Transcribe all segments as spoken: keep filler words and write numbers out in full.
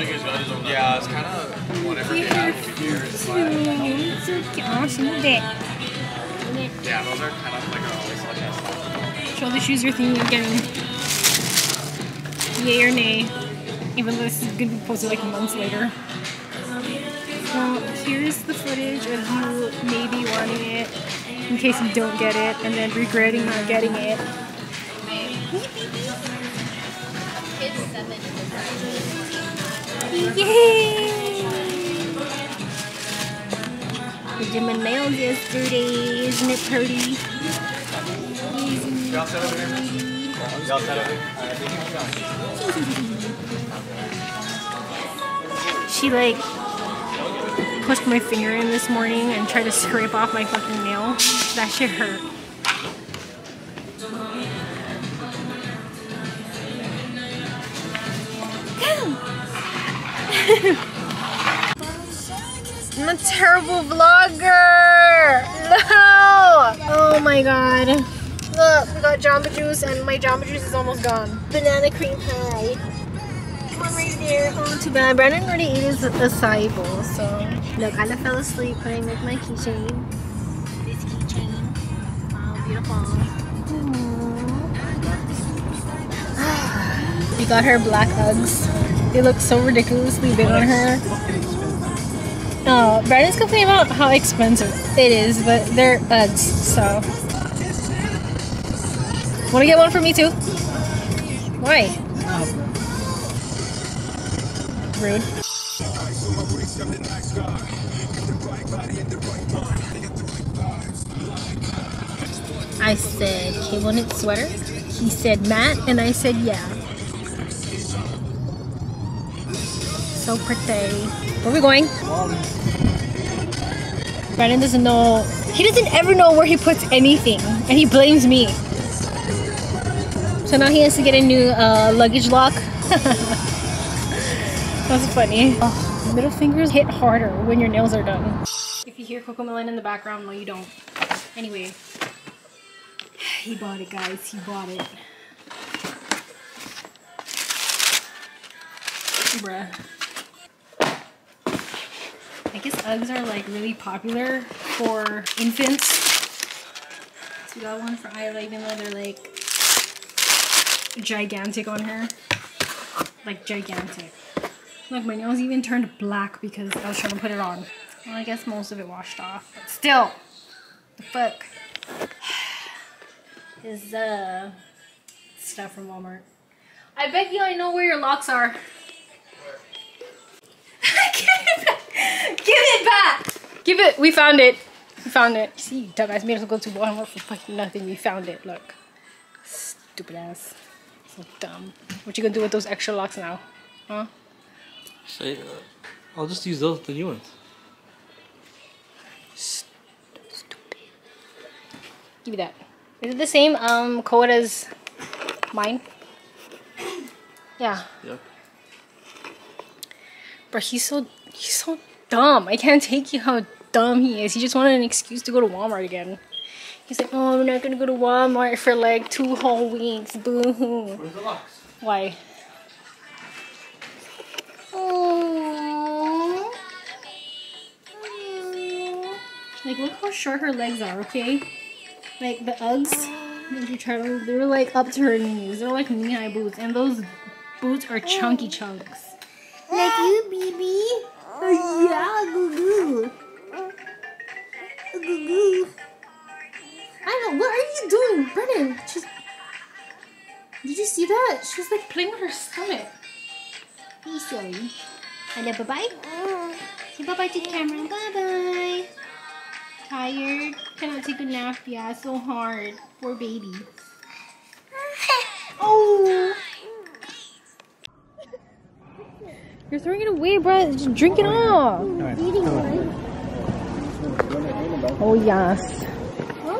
Yeah, it's kind of whatever you have here is fine. Yeah, those are kind of like always like that. Show the shoes you're thinking of getting. Yay or nay. Even though this is going to be posted like months later. Well, here's the footage of you maybe wanting it in case you don't get it and then regretting not getting it. Yay! I did my nails yesterday, isn't it pretty? Y'all set over here? Y'all set over here? She like pushed my finger in this morning and tried to scrape off my fucking nail. That shit hurt. I'm a terrible vlogger! No! Oh my god. Look, we got Jamba Juice and my Jamba Juice is almost gone. Banana cream pie. One right there. Oh, too bad. Brandon already ate his acai bowl, so. Look, I fell asleep putting with my keychain. This keychain. Wow, beautiful. We got her black Uggs. They look so ridiculously big on her. Oh, Brandon's complaining about how expensive it is, but they're Uggs, so. Wanna get one for me too? Why? Rude. I said, "Hey, want a sweater?" He said, "Matt," and I said, "Yeah." So pretty. Where are we going? Brandon doesn't know. He doesn't ever know where he puts anything, and he blames me. So now he has to get a new uh, luggage lock. That's funny. Oh, middle fingers hit harder when your nails are done. If you hear Cocomelon in the background, no you don't. Anyway, he bought it, guys. He bought it. Bruh. I guess Uggs are like really popular for infants. So we got one for Isla, even though they're like gigantic on her. Like gigantic. Look, my nails even turned black because I was trying to put it on. Well, I guess most of it washed off, but still, the fuck is uh stuff from Walmart. I bet you I know where your locks are. Give it back! Give it back! Give it! We found it. We found it. See, dumbass made us go to Walmart for fucking nothing. We found it. Look, stupid ass. So dumb. What you gonna do with those extra locks now? Huh? Say, uh, I'll just use those, the new ones. Stupid. Give me that. Is it the same um code as mine? Yeah. Yep. But he's so he's so dumb. I can't take you how dumb he is. He just wanted an excuse to go to Walmart again. He's like, oh, we're not gonna go to Walmart for like two whole weeks. Boo hoo. Where's the locks? Why? Oh. Like, look how short her legs are, okay? Like, the Uggs, if you try to, they're like up to her knees. They're like knee-high boots, and those boots are chunky chunks. Like you, baby. Oh, yeah, goo-goo. Goo-goo. I don't know, what are you doing? Brennan, she's... Did you see that? She's like playing with her stomach. Be silly. Hello, bye-bye. Say bye-bye to the camera. Bye-bye. Tired? Cannot take a nap. Yeah, so hard. Poor baby. Oh! You're throwing it away, bro. Just drink it all. Right. Oh, yes. Huh?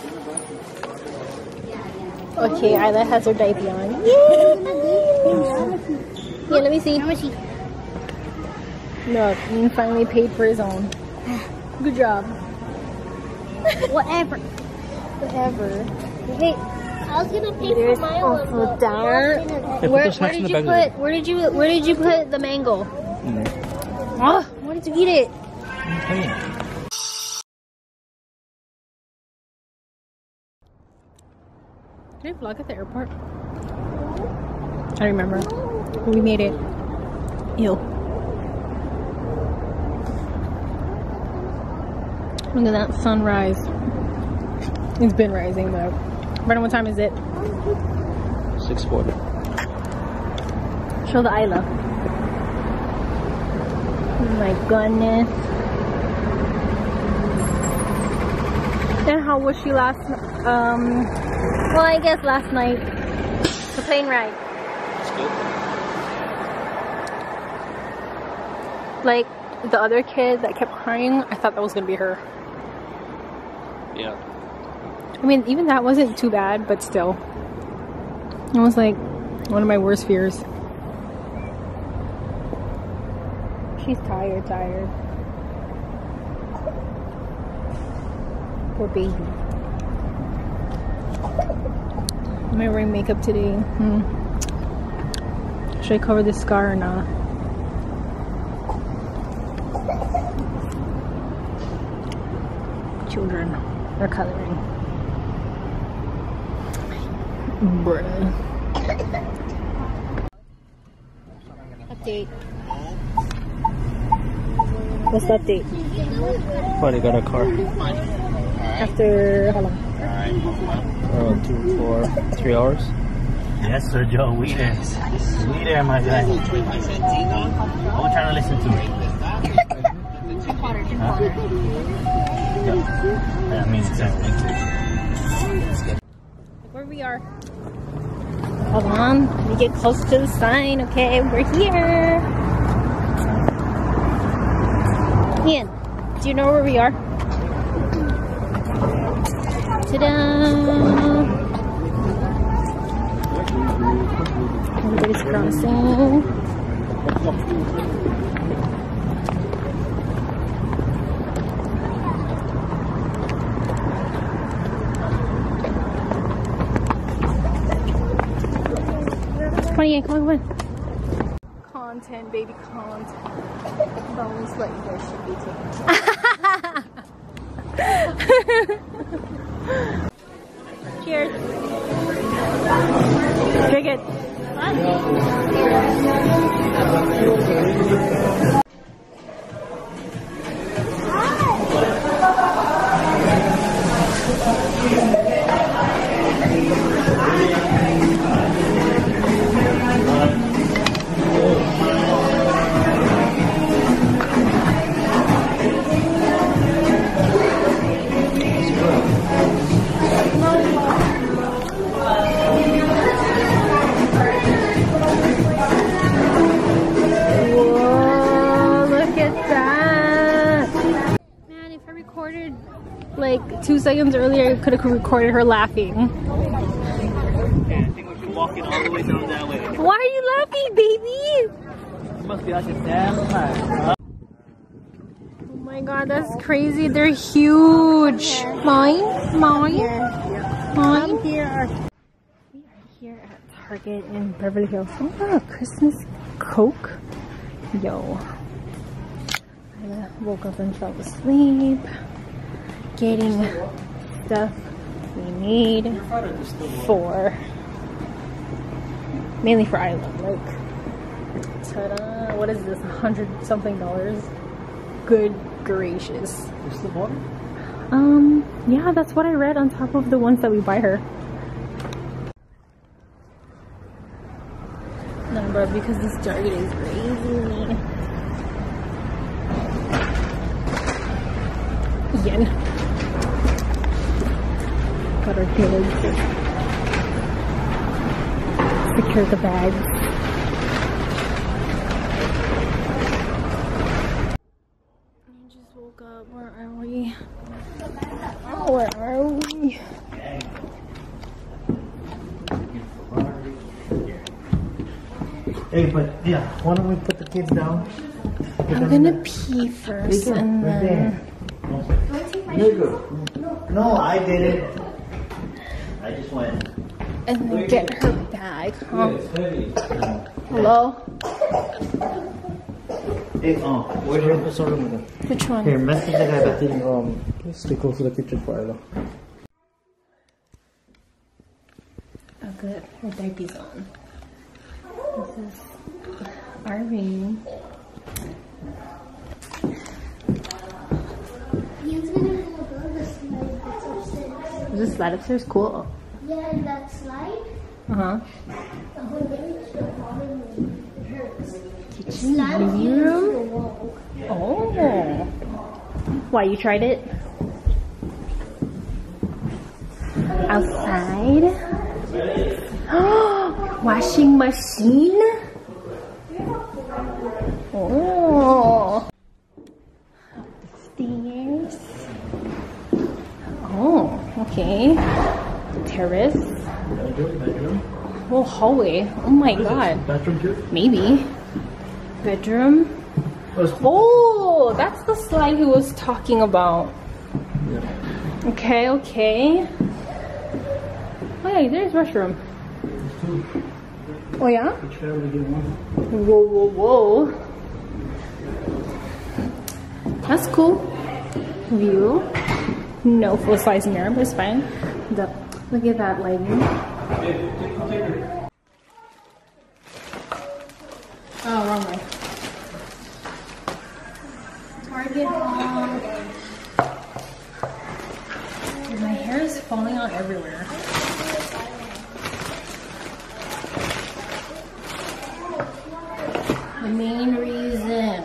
Okay, Isla has her diaper on. Yay! Yeah, let me see. How much? Look, he finally paid for his own. Good job. Whatever. Whatever. Hey, I was gonna pay There's for my also one. that. Hey, Where, put those where snacks in did the you bag put? Where did you? Where did you put the mango? Mm. Oh, why did you eat it? Okay. Did I vlog at the airport? I don't remember. We made it. Ew. Look at that sunrise. It's been rising, but Brandon, what time is it? six forty. Show the Isla. Oh my goodness. And how was she last? Um. Well, I guess last night. The plane ride. It's good. Like the other kid that kept crying, I thought that was gonna be her. Yeah. I mean, even that wasn't too bad, but still. It was like one of my worst fears. She's tired, tired. Poor baby. Am I wearing makeup today? Hmm. Should I cover this scar or not? Children are coloring. Bruh. Update. What's the update? Probably got a car. After how long? Uh, two, four, three hours. Yes, sir, Joe. We there. We there, my guy. What we trying to listen to? Huh? Yeah, I mean, exactly. Where we are. Hold on. Let me get close to the sign. Okay, we're here. Ian, do you know where we are? Ta-da! Everybody's crossing. Come on, Ian, come on, come on. Content, baby, content. Bones like you guys should be taking. Cheers. Drink it. Like two seconds earlier, I could have recorded her laughing. Yeah, I think we should walk it all the way down that way. Why are you laughing, baby? You must be like a damn time. Oh my god, that's crazy. They're huge. Mine? Mine? Mine? Here. We are here at Target in Beverly Hills. Oh, Christmas Coke. Yo. I woke up and fell asleep. Getting stuff we need for mainly for Island. Like, ta-da! What is this? A hundred something dollars? Good gracious! Um, yeah, that's what I read on top of the ones that we buy her. No, bro, because this Target is crazy. Again. Got our kids. Secure the bags. I just woke up. Where are we? Oh, where are we? Hey, but yeah, why don't we put the kids down? I'm gonna pee first and then. You're good. No, I did it. I just went. and then get her bag, huh? Hello? Hey, oh, where's your phone? Which one? Here, message the guy back in. Um, let's stay close to the kitchen fire. Oh good, her diaper's on. This is our room. Is this slide upstairs? Cool. Yeah, and that slide. Uh-huh. The whole living room hurts. Kitchen, living room? Oh. Why, you tried it? Outside? Washing machine? Oh. Up the stairs. Oh, okay. Terrace. Bedroom, bedroom. Oh, hallway. Oh my god. Bathroom too? Maybe. Bedroom. Oh, that's the slide he was talking about. Yeah. Okay, okay. Oh yeah, there's restroom. Oh yeah? Each family get one. Whoa, whoa, whoa. That's cool. View. No full-size mirror, but it's fine. The, look at that lighting. Oh, wrong way. Target haul. My hair is falling out everywhere. The main reason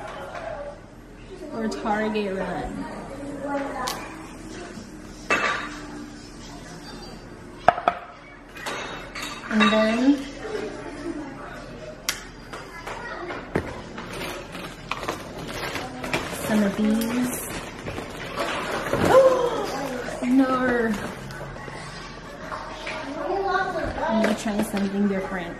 for Target run. And then some of these. Oh no! I'm gonna try something different.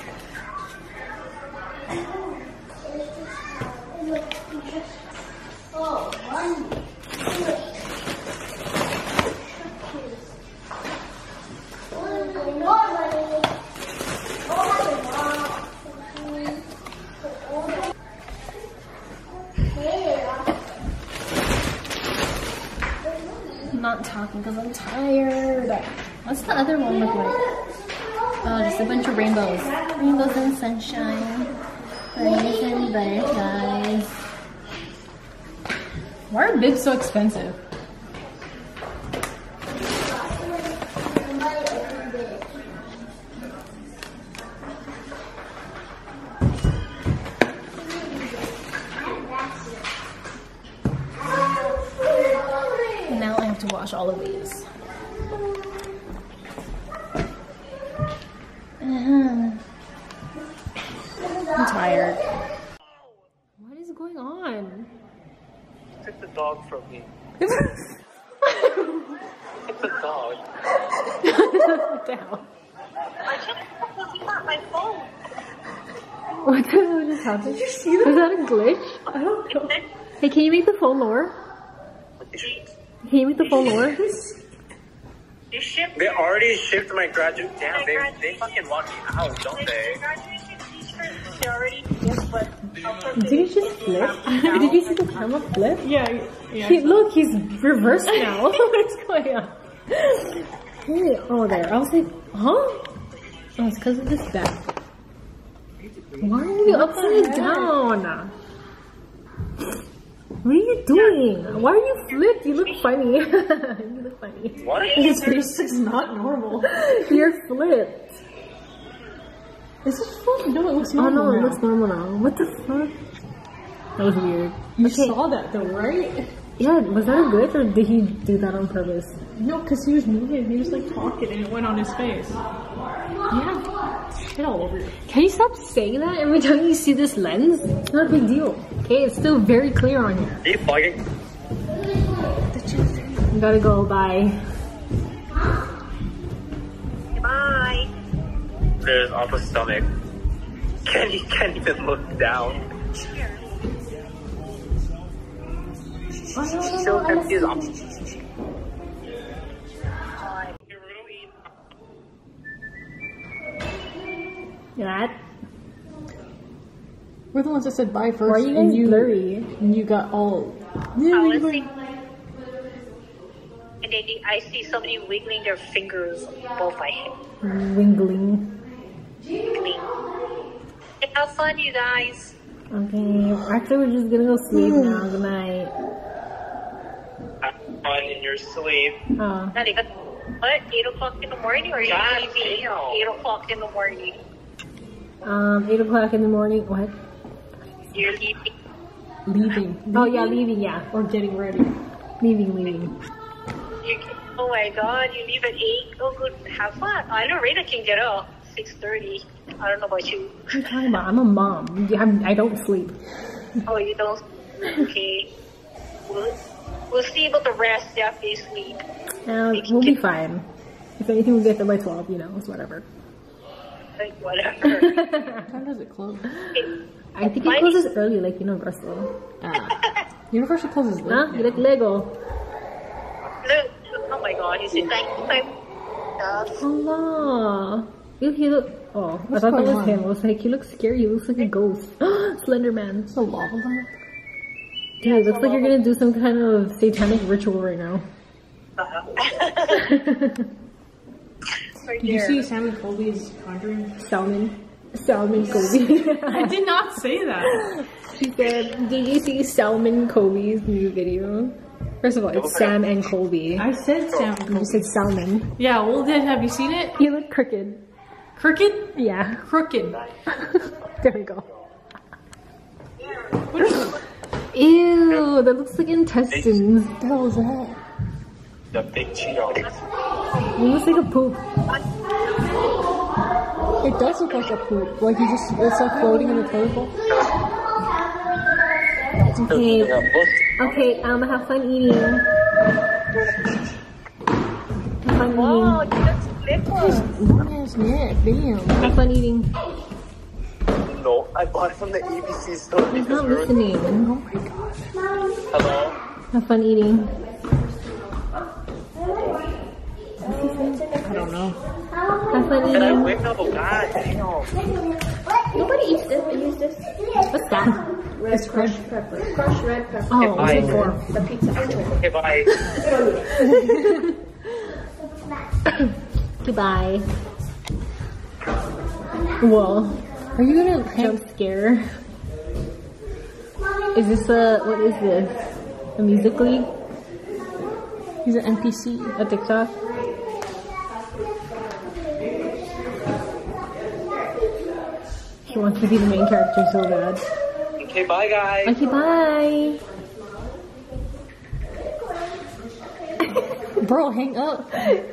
I'm not talking because I'm tired. What's the other one look like? Oh, just a bunch of rainbows. Rainbows and sunshine. Rainbows and butterflies. Why are bibs so expensive? And now I have to wash all of these. I'm tired. What is going on? Took the dog from me. It's a dog. What the hell? I took it because he got my phone. What the hell just happened? Did you see that? Was that a glitch? I don't know. Hey, can you make the phone lower? Can you make the phone lower? They shipped. They already shipped my graduate. Damn, My they, graduation. they fucking want me out, don't they? Graduation t-shirt. They already did, but Did you just flip? Did you see the camera flip? Yeah, yeah. He, look, he's reversed now. What's going on? Hey, oh, there. I was like, huh? Oh, it's because of this bag. Why are you upside down? What are you doing? Why are you flipped? You look funny. You look funny. What? His face is not normal. You're flipped. Is this fun? No, it looks Oh normal. no, it now. looks normal now. What the fuck? That was weird. You Okay. saw that though, right? Yeah, was that a glitch or did he do that on purpose? No, because he was moving. He was like talking and it went on his face. You have shit all over you. Can you stop saying that every time you see this lens? It's not a big deal. Okay, it's still very clear on here. Are you bugging? You gotta go, bye. bye. There's off his stomach. Can't, he can't even look down. So confused. Okay, we're gonna eat. That. We're the ones that said bye first. Why are you and guys you, blurry? And you got all. Policy. And then I see somebody wiggling their fingers above my head. Wingling. Wiggling. Hey, have fun, you guys. Okay, actually we're just gonna go sleep now. Good night. Have fun in your sleep. Oh. Not even. What? eight o'clock in the morning or are you God leaving damn. eight o'clock in the morning? Um, eight o'clock in the morning. What? You're leaving. Leaving. Oh yeah, leaving. Yeah, Or getting ready. leaving, leaving. You can, oh my god, you leave at eight? Oh good, have fun. I know Rita can get up six thirty. I don't know about you. What are you talking about? I'm a mom. I'm, I don't sleep. Oh, you don't? Okay. We'll, we'll see about the rest after you sleep. Uh, we'll be fine. If anything, we'll get there by twelve. You know, it's whatever. Like, whatever. What time does it close? I think it closes early, like Universal. Ah. Universal closes late. Huh? You like Lego? Look, oh my god, you said thank you. Allah. You, he look. Oh, What's I thought that going was on? him. I was like, he looks scary. He looks like a ghost. Slender Man. It's a lava lamp. Dude, it looks like you're gonna do some kind of satanic ritual right now. Right Did you there. see Sam and Colby's Conjuring? Salmon. Salmon Kobe. I did not say that. She said, did you see Salmon Kobe's new video? First of all, it's Sam and Colby. I said Sam and You Colby. said salmon. Yeah, well then, have you seen it? You look crooked. Crooked? Yeah. Crooked. There we go. What is Ew, that looks like intestines. What the hell is that? The big Cheeto. It looks like a poop. It does look like a poop. Like you just, it's like floating in a toilet bowl. Okay. Okay, um, have fun eating. Have fun Oh, eating. that's little. Long ass neck, damn. Have fun eating. No, I bought it from the A B C store. He's not listening. Oh my gosh. Hello? Have fun eating. I don't know. Have fun Did I eating. wake up? Oh god, damn. Nobody eats this. I use this. What's that? It's crushed. Crushed red pepper. Oh, what's it for? The pizza. Okay, bye. Goodbye. Whoa. Are you gonna Jump scare. Is this a, what is this? A Musical.ly? He's an N P C. A TikTok? He wants to be the main character so bad. Okay, bye guys. Okay, bye. Bro, hang up.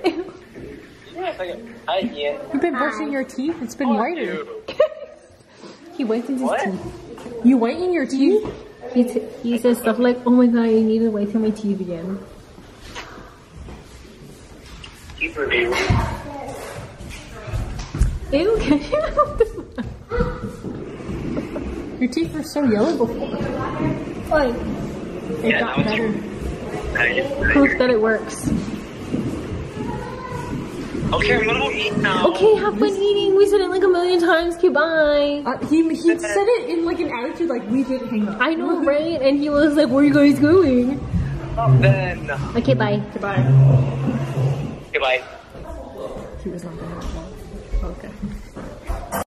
Hi, Ian. You've been brushing your teeth? It's been whiter. Dude. He whitens his What? teeth. You whiten your teeth? He, t he says stuff like, oh my god, I need to whiten my teeth again. Teeth review. Ew, can you Your teeth were so yellow before. like, It Yeah, got now better. it's nice. proof that it works. Okay, I'm gonna go eat now. Okay, have fun eating. We said it like a million times. Okay, bye. Uh, he he said it in like an attitude like we did hang up. I know, right? And he was like, where are you guys going? Then. Okay, bye. Goodbye. Okay, bye. He was not gonna.